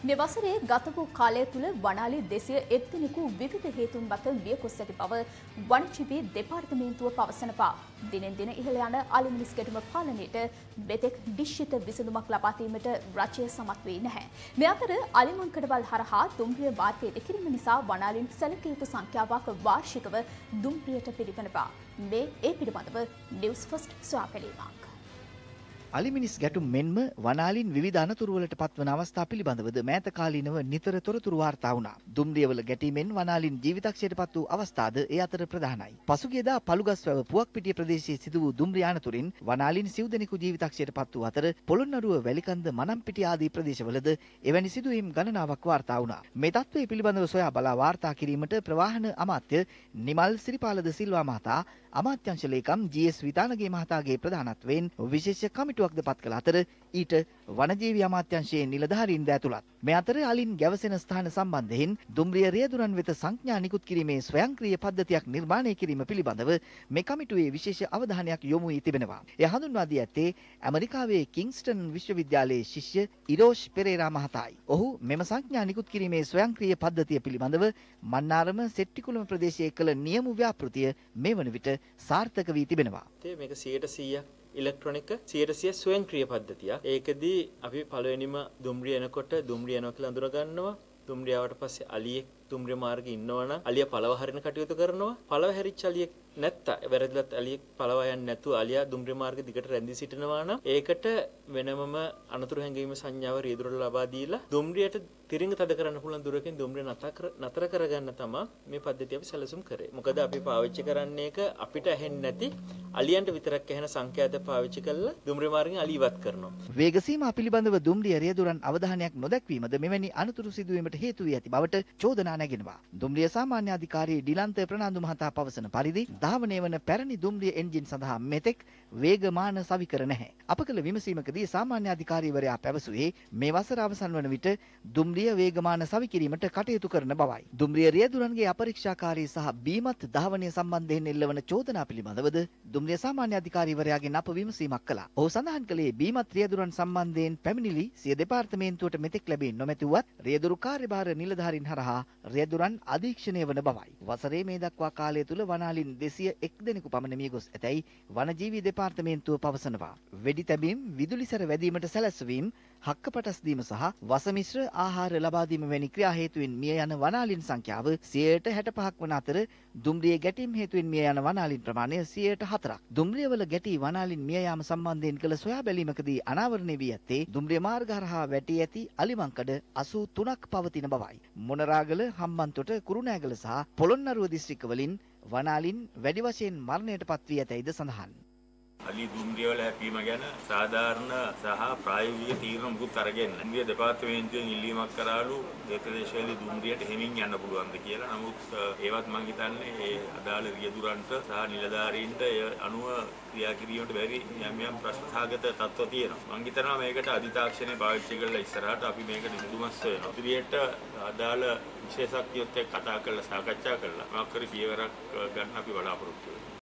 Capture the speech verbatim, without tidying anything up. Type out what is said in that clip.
මේ වසරේ ගත වූ කාලය තුළ වනාලි දෙසිය එක් දිනකු විවිධ හේතුන් මත මිය ගොස් ඇති බව වනජීවී දෙපාර්තමේන්තුව පවසනවා. දිනෙන් දින ඉහළ යන අලිමිනිස් ගැටුම පාලනයට මෙතෙක් නිශ්චිත විසඳුමක් ලබා දීමට රජය සමත් වී නැහැ. මේ අතර අලිමංකඩවල් හරහා දුම්රිය මාර්ගය දෙකිරීම නිසා වනාලින් සැලකිය යුතු සංඛ්‍යාවක් වාර්ෂිකව දුම්රියට පිළිගනවා. මේ ඒ පිළිබඳව නිවුස් ෆස්ට් සොයා බැලීමක්. අලිමිනිස් ගැටුම් මෙන්ම වනාලින් විවිධ අනතුරුවලට පත්වන අවස්ථා පිළිබඳවද මෑත කාලීනව නිතර තොරතුරු වාර්තා වුණා. දුම්රියවල ගැටීමෙන් වනාලින් ජීවිතක්ෂයට පත් වූ අවස්ථාද ඒ අතර ප්‍රධානයි. පසුගියදා පළුගස්වැව පුවක්පිටිය ප්‍රදේශයේ සිදු වූ දුම්රිය අනතුරින් වනාලින් සිව් දෙනෙකු ජීවිතක්ෂයට පත් වූ අතර පොළොන්නරුව වැලිකන්ද මනම්පිටිය ආදී ප්‍රදේශවලද එවැනි සිදුවීම් ගණනාවක් වාර්තා වුණා. මේ තත්ත්වය පිළිබඳව සොයා බලා වාර්තා කිරීමට ප්‍රවාහන අමාත්‍ය නිමල් සිරිපාලද සිල්වා මහතා අමාත්‍යංශ ලේකම් ජී.එස්. විතානගේ මහතාගේ ප්‍රධානත්වයෙන් විශේෂ කමිටුවක්ද පත් කළ අතර ඊට වනජීවි අමාත්‍යංශයේ නිලධාරීන්ද ඇතුළත්. මේ අතර අලින් ගැවසෙන ස්ථාන සම්බන්ධයෙන් දුම්රිය රියදුරන් වෙත සංඥා නිකුත් කිරීමේ ස්වයංක්‍රීය පද්ධතියක් නිර්මාණය කිරීම පිළිබඳව මේ කමිටුවේ විශේෂ අවධානයක් යොමු වී තිබෙනවා. එය හඳුන්වා දී ඇත්තේ ඇමරිකාවේ කිංස්ටන් විශ්වවිද්‍යාලයේ ශිෂ්‍ය ඉරෝෂ් පෙරේරා මහතායි. ඔහු මෙම සංඥා නිකුත් කිරීමේ ස්වයංක්‍රීය පද්ධතිය පිළිබඳව මන්නාරම සෙට්ටිකුළුම ප්‍රදේශයේ කළ නියම ව්‍යාපෘතිය මේ වන විට සාර්ථක වී තිබෙනවා. මේක සියයට සීයක් ඉලෙක්ට්‍රොනික සියයට සීය ස්වයංක්‍රීය පද්ධතියක්. ඒකදී අපි පළවෙනිම දුම්රිය එනකොට දුම්රිය එනවා කියලා අඳුර ගන්නවා. දුම්රිය ආවට පස්සේ අලියෙක් දුම්රිය මාර්ගේ ඉන්නවනම් අලිය පළව හරින කටයුතු කරනවා. පළව හැරිච්ච අලියෙක් නැත්නම් වැරදිලත් අලියෙක් පළව යන්නේ නැතුව අලියා දුම්රිය මාර්ගේ දිගට රැඳී සිටිනවා නම් ඒකට වෙනමම අනතුරු හැඟීම සංඥාව රියදුරට ලබා දීලා දුම්රියට තිරිඟ තද කරන්න පුළුවන් දුරකින් දුම්රිය නතර නතර කරගන්න තමයි මේ පද්ධතිය අපි සැලසුම් කරේ. මොකද අපි පාවිච්චි කරන්නේ එක අපිට ඇහෙන්නේ නැති අලියන්ට විතරක් ඇහෙන සංකේත පාවිච්චි කරලා දුම්රිය මාර්ගෙන් අලි ඉවත් කරනවා. වේග සීමා පිළිබඳව දුම්රිය රියදුරන් අවධානයක් නොදැක්වීමද මෙවැනි අනතුරු සිදුවීමට හේතු වී ඇති බවට චෝදනා නැගෙනවා. දුම්රිය සාමාන්‍ය අධිකාරී ඩිලන්ත ප්‍රනාන්දු මහතා පවසන පරිදි ධාවනය වන පැරණි දුම්රිය එන්ජින් සඳහා මෙතෙක් වේගමාන සවිකර නැහැ. අප කළ විමසීමකදී සාමාන්‍ය අධිකාරීවරයා පැවසුවේ මේ වසර අවසන් වන විට දුම්රිය වේගමාන සවිකිරීමට කටයුතු කරන බවයි. දුම්රිය රියදුරන්ගේ අපරීක්ෂාකාරී සහ බීමත් ධාවනය සම්බන්ධයෙන් එල්ලවන චෝදනා පිළිබඳවද දුම්රිය සාමාන්‍ය අධිකාරීවරයාගෙන් අප විමසීමක් කළා. ඔහු සඳහන් කළේ බීමත් රියදුරන් සම්බන්ධයෙන් පැමිණිලි සිය දෙපාර්තමේන්තුවට මෙතෙක් ලැබී නොමැතිවත් රියදුරු කාර්යභාර නිලධාරීන් හරහා රියදුරන් අධීක්ෂණය වන බවයි. වසරේ මේ දක්වා කාලය තුල වනාලින් දෙසිය එක් දෙනෙකු පමණ මිය ගොස් ඇතැයි වනජීවී දෙපාර්තමේන්තුව පවසනවා. වෙඩි තැබීම්, විදුලි සැර වැදීමට සැලැස්වීම, හක්කපටස් දීම සහ වසමිශ්‍ර ආහාර ලබා දීම වැනි ක්‍රියා හේතුවෙන් මිය යන වනාලින් සංඛ්‍යාව සියයට හැට පහක් වන අතර දුම්රිය ගැටීම් හේතුවෙන් මිය යන වනාලින් ප්‍රමාණය සියයට හතරක්. දුම්රියවල ගැටී වනාලින් මිය යාම සම්බන්ධයෙන් කළ සොයා බැලීමකදී අනාවරණය වී ඇත්තේ දුම්රිය මාර්ග හරහා වැටී ඇති අලිමංකඩ අසූ තුනක් පවතින බවයි. මොනරාගල, හම්බන්තොට, කුරුණෑගල සහ පොළොන්නරුව දිස්ත්‍රික්කවලින් වනාලින් වැඩි වශයෙන් මරණයට පත් වී ඇතැයිද සඳහන්. අලි දුම්රිය වල හැපීම ගැන සාධාරණ සහ ප්‍රායෝගික තීරණ මුකුත් අරගෙන දුම්රිය දෙපාර්තමේන්තුවෙන් ඉල්ලීමක් කරාලු ඒ ප්‍රදේශවල දුම්රියට හෙමින් යන්න පුළුවන්ද කියලා. නමුත් ඒවත් මම හිතන්නේ ඒ අදාළ රියදුරන්ට සහ නිලධාරීන්ට ඒ අනුව ක්‍රියා කිරීමට බැරි යම් යම් ප්‍රශ්නාගත තත්ත්ව තියෙනවා. මම හිතනවා මේකට අධිතාක්ෂණය පාවිච්චි කරලා ඉස්සරහට අපි මේකට නිදුමස් වෙනවා. ඉදිරියට අදාළ විශේෂඥයොත් එක්ක කතා කරලා සාකච්ඡා කරලා මොකක් හරි පියවරක් ගන්න අපි බලාපොරොත්තු වෙනවා.